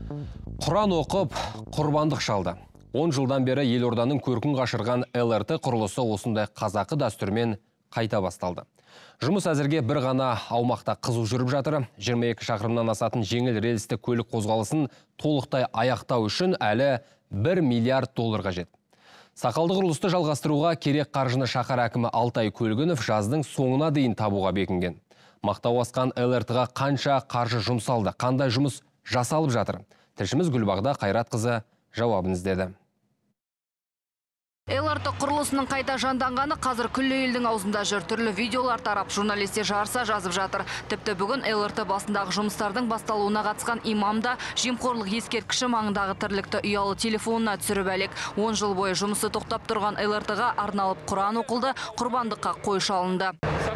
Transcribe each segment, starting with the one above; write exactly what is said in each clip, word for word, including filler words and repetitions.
Құран оқып, құрбандық шалды. он жылдан бері елорданың көркін қашырған эл эр тэ құрылысы осындай қазақы дәстүрмен қайта басталды. Жұмыс әзірге бір ғана аумақта қызу жүріп жатыр. жиырма екі шақырымнан асатын жеңіл рельсті көлік қозғалысын толықтай аяқтау үшін әлі бір миллиард доллар қажет. Сақалды құрылысты жалғастыруға керек қаржыны шаһар әкімі Алтай Көлгінов жаздың соңына дейін табуға бекінген. Мақтау асқан эл эр тэ-ға қанша қаржы жұмсалды, қандай жұмыс жасалып жатыр? Тілшіміз Гүлбағда Қайратқызы жауабын іздеді. эл эр тэ құрылысының қайта жанданғаны қазір күллі елдің аузында жүр. Түрлі видеолар тарап, журналистер жарыса жазып жатыр. Тіпті бүгін эл эр тэ басындағы жұмыстардың басталуына қатысқан имам да жемқорлық ескерткіші маңындағы тірлікті ұялы телефонына түсіріп әлек. он жыл бойы жұмысы тоқтап тұрған эл эр тэ-ға арналып Құран оқылды, құрбандыққа қой шалынды.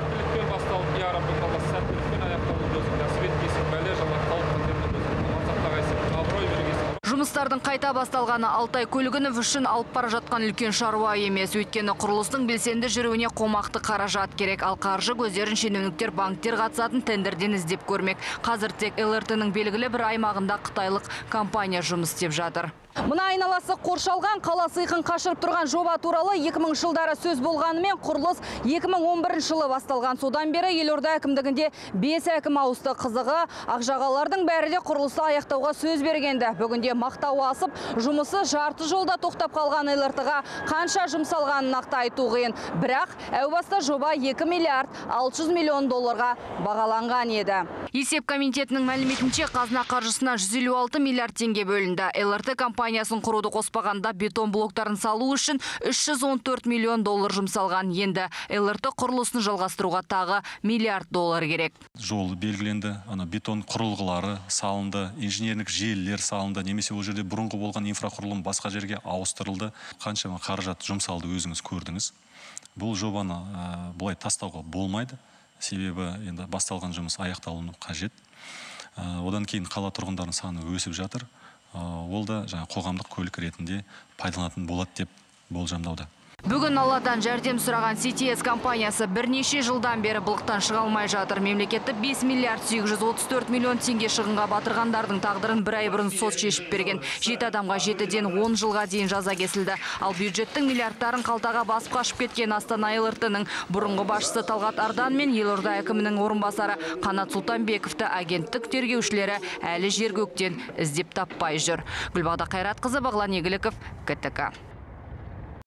Жұмыстардың қайта басталғаны Алтай Көлгінов үшін алып бара жатқан үлкен шаруа емес. Өйткені құрылыстың белсенді жүруіне қомақты қаражат керек. Ал қаржы көздерін шенеуніктер, банктер қатысатын тендерден іздеп көрмек. Қазір тек эл эр тэ-ның белгілі бір аймағында қытайлық компания жұмыс істеп жатыр. Мына айналасы қоршалған, қала сиқын қашырып тұрған жоба туралы екі мың жылдары сөз болғанымен, құрылыс екі мың он бірінші жылы басталған. Содан бері елорда әкімдігінде бес әкім ауысты. Қызығы, ақжағалардың бәрі де құрылысты аяқтауға сөз бергенді. Бүгінде мақтау асып, жұмысы жарты жолда тоқтап қалған эл эр тэ-ға қанша жұмсалғанын нақты айту қиын. Бірақ әу баста жоба екі миллиард алты жүз миллион долларға бағаланған еді. Есеп комитетінің мәліметінше, қазына қаржысына жүз елу алты миллиард теңге бөлінді. эл эр тэ компаниясын құруды қоспағанда бетон блоктарын салу үшін үш жүз он төрт миллион доллар жұмсалған. Енді эл эр тэ құрылысын жалғастыруға тағы миллиард доллар керек. Жол белгіленді, ана бетон құрылғылары салынды, инженерлік желілер салынды, немесе ол жерде бұрынғы болған инфрақұрылым басқа жерге ауыстырылды. Қаншама қаражат жұмсалды, өзіңіз көрдіңіз. Бұл жобаны ә, бұлай тастауға болмайды. Себебі енді басталған жұмыс аяқталуы қажет. Ә, одан кейін қала тұрғындарының саны өсіп жатыр. Ол да жаңа қоғамдық көлік ретінде пайдаланатын болады деп болжамдауда. Бүгін Алладан жәрдем сұраған си ти эс компаниясы бірнеше жылдан бері былықтан шыға алмай жатыр. Мемлекетті бес миллиард сегіз жүз отыз төрт миллион теңге шығынға батырғандардың тағдырын бір ай бұрын сот шешіп берген. Жеті адамға жетіден он жылға дейін жаза кесілді. Ал бюджеттің миллиардтарын қалтаға басып қашып кеткен Астана эл эр тэ-ның бұрынғы басшысы Талғат Ардан мен елорда әкімінің орынбасары Қанат Сұлтанбековті агенттік тергеушілері әлі жер көктен іздеп таппай жүр. Гүлбағда Қайратқызы, Бағлан Игіліков, ка тэ ка.